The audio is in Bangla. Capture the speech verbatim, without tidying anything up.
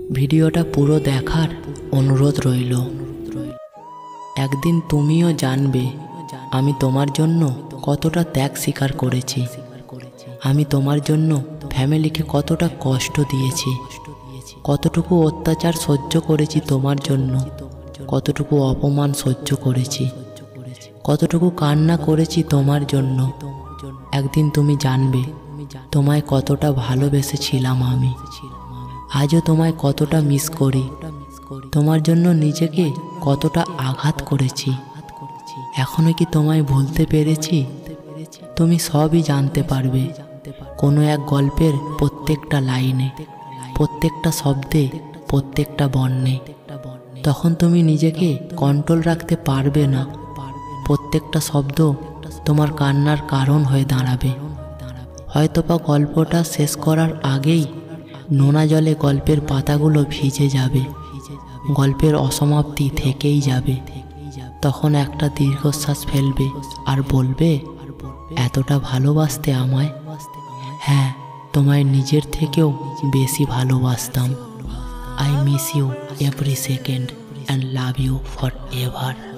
ভিডিওটা পুরো দেখার অনুরোধ রইল। একদিন তুমিও জানবে আমি তোমার জন্য কতটা ত্যাগ স্বীকার করেছি, আমি তোমার জন্য ফ্যামিলিকে কতটা কষ্ট দিয়েছি, কতটুকু অত্যাচার সহ্য করেছি তোমার জন্য, কতটুকু অপমান সহ্য করেছি, কতটুকু কান্না করেছি তোমার জন্য। একদিন তুমি জানবে তোমায় কতটা ভালোবেসেছিলাম আমি। আজও তোমায় কতটা মিস করি, তোমার জন্য নিজেকে কতটা আঘাত করেছি। এখনো কি তোমায় ভুলতে পেরেছি? তুমি সবই জানতে পারবে কোনো এক গল্পের প্রত্যেকটা লাইনে, প্রত্যেকটা শব্দে, প্রত্যেকটা বর্ণে। তখন তুমি নিজেকে কন্ট্রোল রাখতে পারবে না, প্রত্যেকটা শব্দ তোমার কান্নার কারণ হয়ে দাঁড়াবে। হয়তোবা গল্পটা শেষ করার আগেই নোনা জলে গল্পের পাতাগুলো ভিজে যাবে, গল্পের অসমাপ্তি থেকেই যাবে। তখন একটা দীর্ঘশ্বাস ফেলবে আর বলবে, এতটা ভালোবাসতে আমায়? হ্যাঁ, তোমায় নিজের থেকেও বেশি ভালোবাসতাম। I miss you every second and love you for ever.